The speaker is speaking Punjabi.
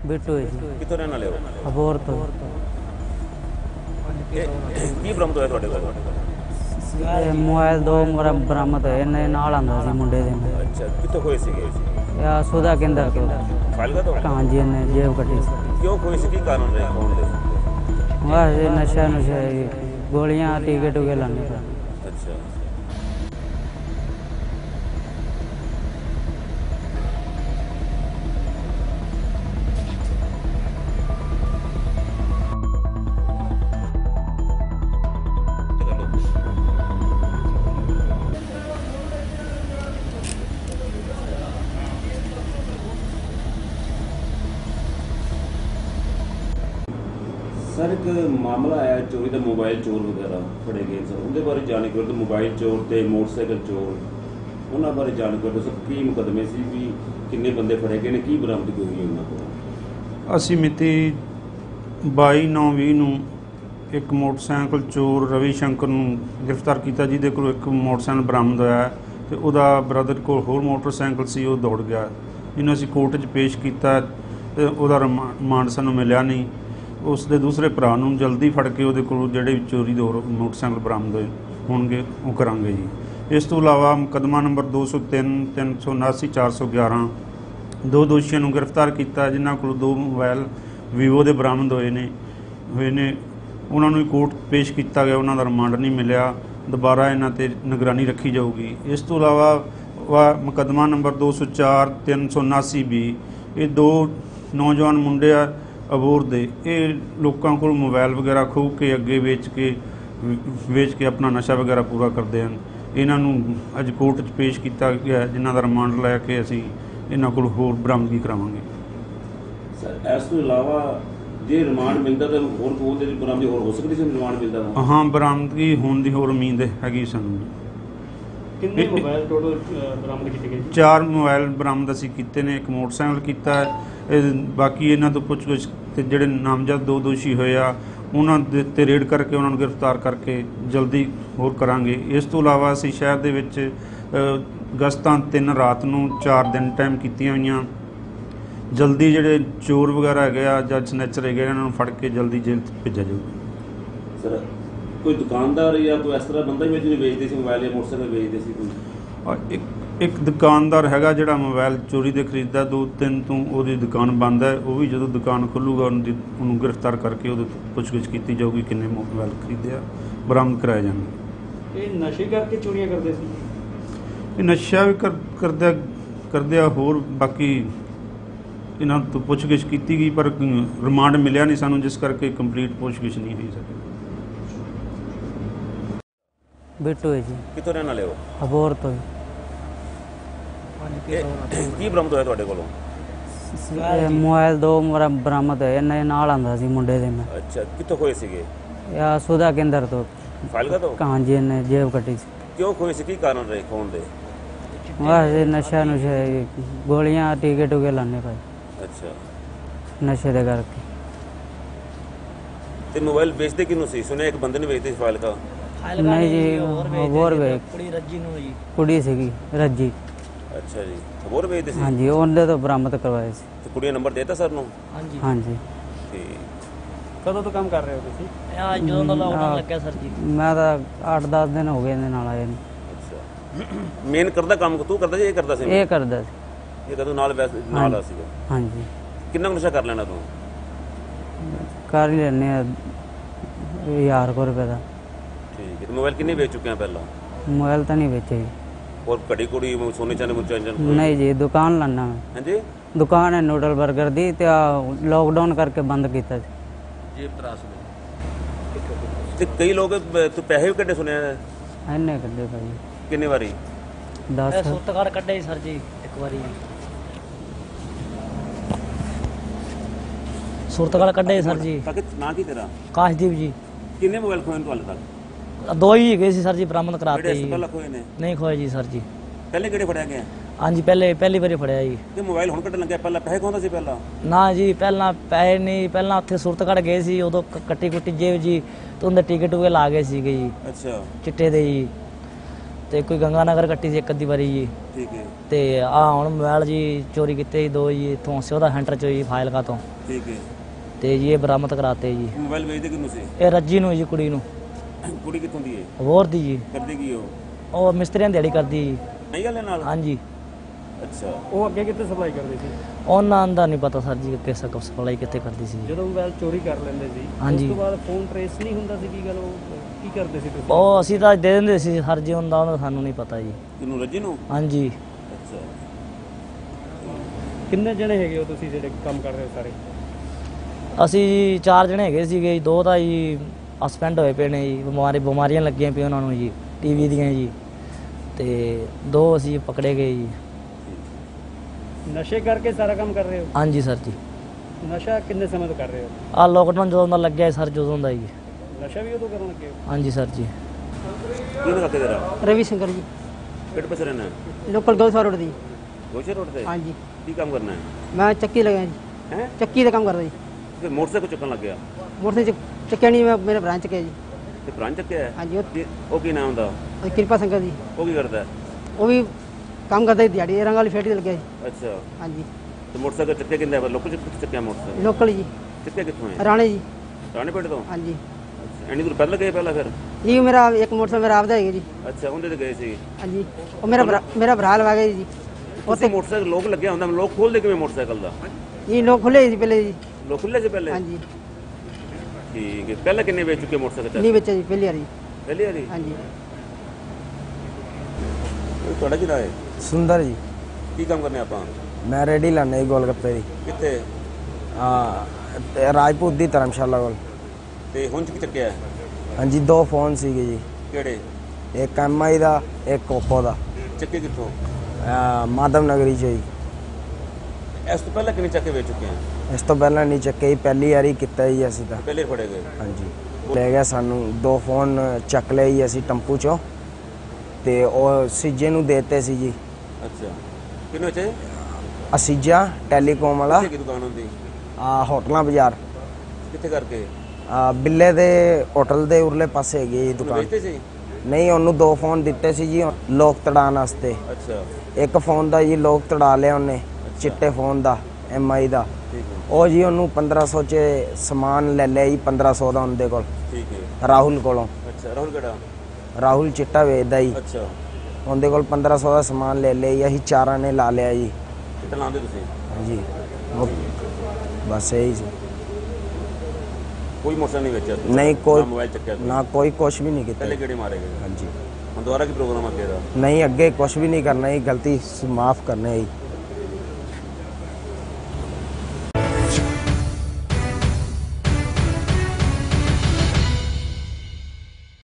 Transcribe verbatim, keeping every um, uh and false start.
बिट्टू है जी। कितों रहने वाले हो? अबोर तो की बरामद होया तुहाडे कोल? मोबाइल दो मेरा बरामद होए ने नाल आंदा सी मुंडे दे। अच्छा कितों खोए सीगे? या सुधा केंद्र तो फाइल का तो कहाँ जी ने जेब कटी सी। क्यों खोए सी? की कारण रहे कौन दे? बस ये नशा नुशा गोलियां टीके टूके लाने का। अच्छा सर एक मामला आया चोरी का मोबाइल चोर वगैरह फड़े गए सर उनके बारे जानकारी तो मोबाइल चोर ते मोटरसाइकिल चोर उन्होंने बारे जानकारी सर की मुकदमे से भी किन्ने बंदे फड़े गए ने की बरामदगी हुई उन्होंने? ਅਸੀਂ ਮਿਤੀ ਬਾਈ ਨੌਂ ਵੀਹ ਨੂੰ ਇੱਕ ਮੋਟਰਸਾਈਕਲ ਚੋਰ ਰਵੀ ਸ਼ੰਕਰ ਨੂੰ ਗ੍ਰਿਫਤਾਰ ਕੀਤਾ ਜਿਹਦੇ ਕੋਲ ਇੱਕ ਮੋਟਰਸਾਈਕਲ ਬਰਾਮਦ ਹੋਇਆ ਤੇ ਉਹਦਾ ਬ੍ਰਦਰ ਕੋਲ ਹੋਰ ਮੋਟਰਸਾਈਕਲ ਸੀ ਉਹ ਦੌੜ ਗਿਆ। ਇਹਨੂੰ ਅਸੀਂ ਕੋਰਟ 'ਚ ਪੇਸ਼ ਕੀਤਾ ਤੇ ਉਹਦਾ ਰਿਮਾਂਡ ਸਾਨੂੰ ਮਿਲਿਆ ਨਹੀਂ। ਉਸ ਦੇ ਦੂਸਰੇ ਭਰਾ ਨੂੰ ਜਲਦੀ ਫੜ ਕੇ ਉਹਦੇ ਕੋਲ ਜਿਹੜੇ ਵੀ ਚੋਰੀ ਦੇ ਹੋਰ ਮੋਟਰਸਾਈਕਲ ਬਰਾਮਦ ਹੋਏ ਹੋਣਗੇ ਉਹ ਕਰਾਂਗੇ ਜੀ। ਇਸ ਤੋਂ ਇਲਾਵਾ ਮੁਕੱਦਮਾ ਨੰਬਰ ਦੋ ਸੌ ਤਿੰਨ ਤਿੰਨ ਸੌ ਉਨਾਸੀ ਚਾਰ ਸੌ ਗਿਆਰਾਂ ਦੋ ਦੋਸ਼ੀਆਂ ਨੂੰ ਗ੍ਰਿਫਤਾਰ ਕੀਤਾ ਜਿਨ੍ਹਾਂ ਕੋਲ ਦੋ ਮੋਬਾਈਲ ਵੀਵੋ ਦੇ ਬਰਾਮਦ ਹੋਏ ਨੇ ਹੋਏ ਨੇ ਉਹਨਾਂ ਨੂੰ ਕੋਰਟ ਪੇਸ਼ ਕੀਤਾ ਗਿਆ। ਉਹਨਾਂ ਦਾ ਰਿਮਾਂਡ ਨਹੀਂ ਮਿਲਿਆ। ਦੁਬਾਰਾ ਇਹਨਾਂ 'ਤੇ ਨਿਗਰਾਨੀ ਰੱਖੀ ਜਾਊਗੀ। ਇਸ ਤੋਂ ਇਲਾਵਾ ਮੁਕੱਦਮਾ ਨੰਬਰ ਦੋ ਸੌ ਚਾਰ ਤਿੰਨ ਸੌ ਉਨਾਸੀ ਵੀ ਇਹ ਦੋ ਨੌਜਵਾਨ ਮੁੰਡੇ ਆ ਅਬੋਰ ਦੇ ਇਹ ਲੋਕਾਂ ਕੋਲ ਮੋਬਾਈਲ ਵਗੈਰਾ ਖੋਹ ਕੇ ਅੱਗੇ ਵੇਚ ਕੇ ਵੇਚ ਕੇ ਆਪਣਾ ਨਸ਼ਾ ਵਗੈਰਾ ਪੂਰਾ ਕਰਦੇ ਹਨ। ਇਹਨਾਂ ਨੂੰ ਅੱਜ ਕੋਰਟ 'ਚ ਪੇਸ਼ ਕੀਤਾ ਗਿਆ ਜਿਨ੍ਹਾਂ ਦਾ ਰਿਮਾਂਡ ਲੈ ਕੇ ਅਸੀਂ ਇਹਨਾਂ ਕੋਲ ਹੋਰ ਬਰਾਮਦਗੀ ਕਰਾਵਾਂਗੇ। ਸਰ ਇਸ ਤੋਂ ਇਲਾਵਾ ਜੇ ਰਿਮਾਂਡ ਮਿਲਦਾ ਤਾਂ ਹੋਰ ਕੋਈ ਦੀ ਬਰਾਮਦਗੀ ਹੋਰ ਹੋ ਸਕਦੀ ਸੀ? ਰਿਮਾਂਡ ਮਿਲਦਾ ਤਾਂ ਹਾਂ ਬਰਾਮਦਗੀ ਹੋਣ ਦੀ ਹੋਰ ਉਮੀਦ ਹੈਗੀ ਸਾਨੂੰ। ਕਿੰਨੇ ਮੋਬਾਈਲ ਟੋਟਲ ਬਰਾਮਦ ਕੀਤੇ ਗਏ? ਚਾਰ ਮੋਬਾਈਲ ਬਰਾਮਦ ਅਸੀਂ ਕੀਤੇ ਨੇ ਇੱਕ ਮੋਟਰਸਾਈਕਲ ਕੀਤਾ ਇਹ ਬਾਕੀ ਇਹਨਾਂ ਤੋਂ ਪੁੱਛ ਗਿੱਛ ਤੇ ਜਿਹੜੇ ਨਾਮਜ਼ਦ ਦੋ ਦੋਸ਼ੀ ਹੋਏ ਆ ਉਹਨਾਂ ਦੇ 'ਤੇ ਰੇਡ ਕਰਕੇ ਉਹਨਾਂ ਨੂੰ ਗ੍ਰਿਫਤਾਰ ਕਰਕੇ ਜਲਦੀ ਹੋਰ ਕਰਾਂਗੇ। ਇਸ ਤੋਂ ਇਲਾਵਾ ਅਸੀਂ ਸ਼ਹਿਰ ਦੇ ਵਿੱਚ ਗਸ਼ਤਾਂ ਤਿੰਨ ਰਾਤ ਨੂੰ ਚਾਰ ਦਿਨ ਟਾਈਮ ਕੀਤੀਆਂ ਹੋਈਆਂ। ਜਲਦੀ ਜਿਹੜੇ ਚੋਰ ਵਗੈਰਾ ਹੈਗੇ ਆ ਜਾਂ ਸਨੈਚਰ ਹੈਗੇ ਇਹਨਾਂ ਨੂੰ ਫੜ ਕੇ ਜਲਦੀ ਜੇਲ੍ਹ 'ਚ ਭੇਜਿਆ ਜਾਊਗਾ। ਸਰ ਕੋਈ ਦੁਕਾਨਦਾਰ ਜਾਂ ਕੋਈ ਇਸ ਤਰ੍ਹਾਂ ਬੰਦਾ ਵੀ ਜਿਹਨੇ ਵੇਚਦੇ ਸੀ ਮੋਬਾਈਲ ਜਾਂ ਮੋਟਰਸਾਈਕਲ ਵੇਚਦੇ ਸੀ ਕੋਈ? ਇੱਕ ਇੱਕ ਦੁਕਾਨਦਾਰ ਹੈਗਾ ਜਿਹੜਾ ਮੋਬਾਈਲ ਚੋਰੀ ਦੇ ਖਰੀਦਦਾ ਦੋ ਤਿੰਨ ਤੋਂ ਉਹਦੀ ਦੁਕਾਨ ਬੰਦ ਹੈ। ਉਹ ਵੀ ਜਦੋਂ ਦੁਕਾਨ ਖੁੱਲੂਗਾ ਉਹਦੀ ਉਹਨੂੰ ਗ੍ਰਿਫਤਾਰ ਕਰਕੇ ਉਹਦੇ ਤੋਂ ਪੁੱਛਗਿੱਛ ਕੀਤੀ ਜਾਊਗੀ ਕਿੰਨੇ ਮੋਬਾਈਲ ਖਰੀਦਿਆ ਬਰਾਮਦ ਕਰਾਇਆ ਜਾਣਗੇ। ਇਹ ਨਸ਼ੇ ਕਰਕੇ ਚੋਰੀਆਂ ਕਰਦੇ ਸੀ? ਇਹ ਨਸ਼ਾ ਵੀ ਕਰ ਕਰਦਿਆ ਕਰਦਿਆ ਹੋਰ ਬਾਕੀ ਇਹਨਾਂ ਤੋਂ ਪੁੱਛਗਿੱਛ ਕੀਤੀ ਗਈ ਪਰ ਰਿਮਾਂਡ ਮਿਲਿਆ ਨਹੀਂ ਸਾਨੂੰ ਜਿਸ ਕਰਕੇ ਕੰਪਲੀਟ ਪੁੱਛਗਿੱਛ ਨਹੀਂ ਹੋਈ ਸਕੀ। बिट्टू है जी। ਕਿਤੋਂ ਰਹਿਣ ਵਾਲੇ ਹੋ? अबोर तो ਕੀ ਬਰਾਮਦ ਹੋਇਆ ਤੁਹਾਡੇ ਕੋਲੋਂ? मोबाइल दो मेरा बरामद होए ने नाल आंदा सी मुंडे दे। अच्छा कितों खोए सीगे? या सुधा केंद्र तो फाइल का तो कहाँ जी ने जेब कटी सी। क्यों खोए सी? की कारण रहे कौन दे? बस ये नशा नुशा गोलियां टीके टूके लाने का अच्छा नशे दे करके। ते मोबाइल बेचते किनू सी? सुने एक बंदे ने बेचते फाइल का? नहीं जी और वे कुड़ी सीगी रज्जी। अच्छा जी ਹੋਰ ਵੇਚਦੇ ਸੀ? हाँ जी ਉਹਨੇ तो बरामद करवाए सी। ਤੇ ਕੁੜੀ ਨੰਬਰ ਦੇਤਾ ਸਰ ਨੂੰ? हाँ जी। ਠੀਕ ਕਦੋਂ ਤੋਂ ਕੰਮ ਕਰ ਰਹੇ ਹੋ ਤੁਸੀਂ? आज ਜਦੋਂ ਦਾ ਲਾਕਡਾਊਨ ਲੱਗਿਆ ਸਰ ਜੀ। मैं तो आठ दस दिन हो गए ਇਹਦੇ ਨਾਲ ਆਏ ਨੂੰ। ਅੱਛਾ ਮੇਨ ਕਰਦਾ ਕੰਮ ਤੂੰ ਕਰਦਾ ਜੀ ਇਹ ਕਰਦਾ ਸੀ? ਇਹ ਕਰਦਾ ਸੀ। ਇਹ ਕਦੋਂ ਨਾਲ ਵੈਸੇ ਨਾਲ ਆ ਸੀਗਾ? हाँ जी। ਕਿੰਨਾ ਨਸ਼ਾ ਕਰ ਲੈਣਾ ਤੂੰ? ਕਰ ਹੀ ਲੈਣੇ ਹਜ਼ਾਰ ਕੋ ਰੁਪਏ ਦਾ। ਠੀਕ ਹੈ ਤੇ ਮੋਬਾਈਲ ਕਿੰਨੇ ਵੇਚ ਚੁੱਕੇ ਆ ਪਹਿਲਾਂ? मोबाइल तो नहीं बेचे जी। और घड़ी कुड़ी सोने चांदी मुझे नहीं जी दुकान लाना हाँ जी दुकान है नूडल बर्गर दी तो लॉकडाउन करके बंद किया जेब त्रास में ते कई लोग तो पैसे भी कड्डे सुने इन्ने कड्डे भाई किन्ने बारी दस सुरत कार्ड कड्डे सर जी एक बारी सुरत कार्ड कड्डे सर जी ना की तेरा काशदीप जी किन्ने मोबाइल खोए तो तक दो ही गए सी सर जी बरामद कराते जी खोए ने नहीं खोए जी सर जी पहले किहड़े फड़िया गया हाँ जी पहले पहली बारी फड़िया जी ते मोबाइल हुण कड्डण लग्या पहला पैसे खोंदा सी पहला ना जी पहला पैसे नहीं पहला उत्थे सुरत कार्ड गए सी उदों कट्टी कुट्टी जेब जी तो उनके टिकट टुके ला गए सी जी अच्छा चिट्टे दे जी ਤੇ ਕੋਈ ਗੰਗਾ ਨਗਰ ਕੱਟੀ ਸੀ ਇੱਕ ਅੱਧੀ ਵਾਰੀ ਜੀ। ਠੀਕ ਹੈ ਤੇ ਆ ਹੁਣ ਮੋਬਾਈਲ ਜੀ ਚੋਰੀ ਕੀਤੇ ਜੀ ਦੋ ਜੀ ਇੱਥੋਂ ਸਿਉਦਾ ਸੈਂਟਰ ਚੋਂ ਜੀ ਫਾਜ਼ਿਲਕਾ ਤੋਂ। ਠੀਕ ਹੈ ਤੇ ਜੀ ਇਹ ਬਰਾਮਦ ਕਰਾਤੇ ਜੀ। ਮੋਬਾਈਲ ਵੇਚਦੇ ਕਿਹਨੂੰ ਸੀ? ਇਹ ਰੱਜੀ ਨੂੰ ਜੀ ਕੁੜੀ ਨੂੰ। ਕੁੜੀ ਕਿੱਥੋਂ ਦੀ ਹੈ? ਹੋਰ ਦੀ ਜੀ। ਕਰਦੀ ਕੀ ਉਹ? ਉਹ ਮਿਸਤਰੀਆਂ ਦੀ ਦਿਹਾੜੀ ਕਰਦੀ ਜੀ। ਨਹੀਂ ਗੱਲ ਨਾਲ? ਹਾਂਜੀ। ਅੱਛਾ ਉਹ ਅੱਗੇ ਕਿੱਥੇ ਸਪਲਾਈ ਕਰਦੇ ਸੀ? ਉਹਨਾਂ ਦਾ ਨਹੀਂ ਪਤਾ ਸਰ ਜੀ ਕਿਸ ਸਪਲਾਈ ਕਿੱਥੇ ਕਰਦੀ ਸੀ। ਜਦੋਂ ਮੋਬਾਈਲ ਚੋਰੀ ਕਰ ਲੈਂਦੇ ਸੀ ਹਾਂਜੀ। ਉਸ ਤੋਂ ਬਾਅਦ ਫੋਨ ਟ੍ਰੇਸ ਨਹੀਂ ਹੁੰਦਾ ਸੀ, ਕੀ ਗੱਲ ਉਹ ਕੀ ਕਰਦੇ ਸੀ ਤੁਸੀਂ? ਉਹ ਅਸੀਂ ਤਾਂ ਦੇ ਦਿੰਦੇ ਸੀ ਸਰ ਜੀ, ਹੁੰਦਾ ਉਹਨਾਂ ਦਾ ਸਾਨੂੰ ਨਹੀਂ ਪਤਾ ਜੀ। ਕਿਹਨੂੰ? ਰੱਜੀ ਨੂੰ? ਹਾਂਜੀ। ਅੱਛਾ ਕਿੰਨੇ ਜਣੇ ਹੈਗੇ ਹੋ ਤੁਸੀਂ ਜਿਹੜੇ ਕੰਮ ਕਰ ਰਹੇ ਹੋ ਸਾਰੇ? ਅਸੀਂ ਜੀ ਚਾਰ ਜਣੇ ਹੈਗੇ ਸੀਗੇ ਜੀ। ਦੋ ਤਾਂ ਜੀ ਸਸਪੈਂਡ ਹੋਏ ਪਏ ਨੇ ਜੀ, ਬਿਮਾਰੀ ਬਿਮਾਰੀਆਂ ਲੱਗੀਆਂ ਪਈਆਂ ਉਹਨਾਂ ਨੂੰ ਜੀ ਟੀਵੀ ਦੀਆਂ ਜੀ। ਤੇ ਦੋ ਅਸੀਂ ਪਕੜੇ ਗਏ ਜੀ। ਨਸ਼ੇ ਕਰਕੇ ਸਾਰਾ ਕੰਮ ਕਰ ਰਹੇ ਹੋ? ਹਾਂਜੀ ਸਰ ਜੀ। ਨਸ਼ਾ ਕਿੰਨੇ ਸਮੇਂ ਤੋਂ ਕਰ ਰਹੇ ਹੋ? ਆ ਲੋਕਡਾਊਨ ਜਦੋਂ ਦਾ ਲੱਗਿਆ ਸਰ, ਜਦੋਂ ਦਾ ਜੀ। ਨਸ਼ਾ ਵੀ ਉਦੋਂ ਕਰਨ ਲੱਗੇ ਹੋ? ਹਾਂਜੀ ਸਰ ਜੀ। ਕੀ ਨਾ ਕਰਦੇ ਤੇਰਾ? रवि शंकर जी, ਕਿਹੜੇ ਪਾਸੇ ਰਹਿਣਾ? लोकल गौसा रोड दी। ਗੋਸ਼ੇ ਰੋਡ ਤੇ? हाँ जी, ਕੀ ਕੰਮ ਕਰਨਾ ਹੈ? मैं चक्की लगा जी, ਹੈ चक्की का काम करता जी। ਤੇ ਮੋਟਰਸਾਈਕਲ ਚੁੱਕਣ ਲੱਗ ਗਿਆ मोटरसाइकिल चक्किया नहीं, मैं मेरा भरा चक्किया जी। ਤੇ ਪ੍ਰਾਂਤ ਚੱਕਿਆ ਹੈ? हाँ जी, ਕੀ- ਉਹ ਕੀ ਨਾਮ ਦਾ? और कृपा शंकर जी, ਉਹ ਕੀ ਕਰਦਾ ਹੈ? वो भी काम करता है दिहाड़ी, रंग वाली फैक्ट्री लग गया जी। ਅੱਛਾ हाँ जी, ਤੇ ਮੋਟਰਸਾਈਕਲ ਚੱਕਿਆ ਕਿੰਦਾ ਹੈ? ਲੋਕਲ ਚੱਕਿਆ ਚੱਕਿਆ ਮੋਟਰਸਾਈਕਲ लोकल जी, ਚੱਕਿਆ ਕਿੱਥੋਂ ਹੈ? राणे जी। ਰਾਣੇ ਪਿੰਡ ਤੋਂ? हाँ जी, ਅੱਛਾ ਐਨੀ ਦੂਰ ਪੈਦਲ ਗਏ ਪਹਿਲਾਂ ਫਿਰ? ये मेरा एक मोटरसाइकिल मेरा आपदा है जी। ਅੱਛਾ ਉਹਦੇ ਤੇ ਗਏ ਸੀ। हाँ जी, और मेरा भरा मेरा भरा लगा गया जी। ਉੱਥੇ ਮੋਟਰਸਾਈਕਲ ਲੋਕ ਲੱਗਿਆ ਹੁੰਦਾ, ਲੋਕ ਖੋਲਦੇ ਕਿਵੇਂ ਮੋਟਰਸਾਈਕਲ ਦਾ? ये लोग खुले जी पहले जी। ਲੋਕ ਖੁੱਲੇ ਸੀ ਪਹਿਲੇ? हाँ जी, ਠੀਕ ਹੈ। ਪਹਿਲਾਂ ਕਿੰਨੇ ਵੇਚ ਚੁੱਕੇ ਮੋਟਰਸਾਈਕਲ? नहीं बच्चा जी पहली बारी। ਪਹਿਲੀ ਵਾਰੀ? हाँ जी, ਤੁਹਾਡਾ ਕੀ ਨਾਮ ਹੈ? ਸੁੰਦਰ ਜੀ। ਕੀ ਕੰਮ ਕਰਨੇ ਆਪਾਂ? ਮੈਂ ਰੇੜੀ ਲਾਣੇ ਗੋਲ ਗੱਪੇ ਦੀ। ਕਿੱਥੇ? ਆ ਤੇ ਰਾਜਪੂਤ ਦੀ ਧਰਮਸ਼ਾਲਾ ਕੋਲ। ਤੇ ਹੁਣ ਚ ਕੀ ਚੱਕਿਆ ਹੈ? ਹਾਂਜੀ ਦੋ ਫੋਨ ਸੀਗੇ ਜੀ, ਕਿਹੜੇ? ਇੱਕ ਐਮ ਆਈ ਦਾ ਇੱਕ ਓਪੋ ਦਾ। ਚੱਕੇ ਕਿੱਥੋਂ? ਆ, ਮਾਧਵ ਨਗਰੀ ਚ ਜੀ। ਇਸ ਤੋਂ ਪਹਿਲਾਂ ਕਿੰਨੇ ਚੱਕੇ ਵੇਚ ਚੁੱਕੇ ਆ? ਇਸ ਤੋਂ ਪਹਿਲਾਂ ਨਹੀਂ ਚੱਕੇ ਜੀ, ਪਹਿਲੀ ਵਾਰੀ ਕੀਤਾ ਜੀ ਅਸੀਂ ਤਾਂ। ਪਹਿਲੇ ਫੜੇ ਗਏ? ਹਾਂਜੀ ਲੈ ਗਿਆ ਸਾਨੂੰ ਦੋ ਫੋਨ ਚੱਕ ਲਏ ਜੀ ਅਸੀਂ ਟੰਪੂ ਚੋਂ, ਤੇ ਉਹ ਸੀਜੇ ਨੂੰ ਦੇਤੇ ਸੀ ਜੀ। ਅੱਛਾ ਕਿੰਨੇ ਚ? ਅਸੀਜਾ ਟੈਲੀਕਾਮ ਵਾਲਾ ਕਿੱਥੇ ਕੀ ਦੁਕਾਨ ਹੁੰਦੀ? ਆ ਹੋਟਲਾਂ ਬਾਜ਼ਾਰ ਕਿੱਥੇ ਕਰਕੇ? ਆ ਬਿੱਲੇ ਦੇ ਹੋਟਲ ਦੇ ਉਰਲੇ ਪਾਸੇ ਹੈਗੀ ਜੀ ਉਹਨੂੰ ਦੁਕਾਨ। ਵੇਚਦੇ ਸੀ? ਨਹੀਂ ਉਹਨੂੰ ਦੋ ਫੋਨ ਦਿੱਤੇ ਸੀ ਜੀ ਲੋਕ ਤੜਾਉਣ ਵਾਸਤੇ। ਅੱਛਾ ਇੱਕ ਫੋਨ ਦਾ ਜੀ ਲੋਕ ਤੜਾ ਲਿਆ ਉਹਨੇ, ਚਿੱਟੇ ਫੋਨ ਦਾ ਐਮ ਆਈ ਦਾ। ਠੀਕ ਹੈ ਉਹ ਜੀ ਉਹਨੂੰ ਪੰਦਰਾਂ ਸੌ ਚ ਸਮਾਨ ਲੈ ਲਿਆ ਜੀ, ਪੰਦਰਾਂ ਸੌ ਦਾ ਉਹਦੇ ਕੋਲ, ਠੀਕ ਹੈ। ਰਾਹੁਲ ਕੋਲੋਂ। ਅੱਛਾ ਰਾਹੁਲ ਕਿਹੜਾ? ਰਾਹੁਲ ਚਿੱਟਾ ਵੇਚਦਾ ਜੀ, ਅੱਛਾ ਉਹਦੇ ਕੋਲ ਪੰਦਰਾਂ ਸੌ ਦਾ ਸਮਾਨ ਲੈ ਲਿਆ ਜੀ, ਅਸੀਂ ਚਾਰਾਂ ਨੇ ਲਾ ਲਿਆ ਜੀ। ਕਿੱਥੇ ਲਾਉਂਦੇ ਤੁਸੀਂ? ਹਾਂਜੀ ਉਹ ਬਸ ਇਹੀ ਸੀ। ਕੋਈ ਮੋਟਰਸਾਈਕਲ ਨਹੀਂ ਵੇਚਿਆ ਤੁਸੀਂ? ਨਹੀਂ ਕੋਈ ਨਾ ਮੋਬਾਈਲ ਚੱਕਿਆ ਤੁਸੀਂ? ਨਾ ਕੋਈ ਕੁਛ ਵੀ ਨਹੀਂ ਕੀਤਾ ਪਹਿਲੇ ਜੀ। ਕਿਹੜੇ ਮਾਰੇ ਗਏ? ਹਾਂਜੀ ਹੁਣ ਦੁਬਾਰਾ ਕੀ ਪ੍ਰੋਗਰਾਮ ਅੱਗੇ ਦਾ? ਨਹੀਂ ਅੱਗੇ ਕੁਛ ਵੀ ਨਹੀਂ ਕਰਨਾ ਜੀ, ਗਲਤੀ ਮਾਫ ਕਰਨਾ ਜੀ।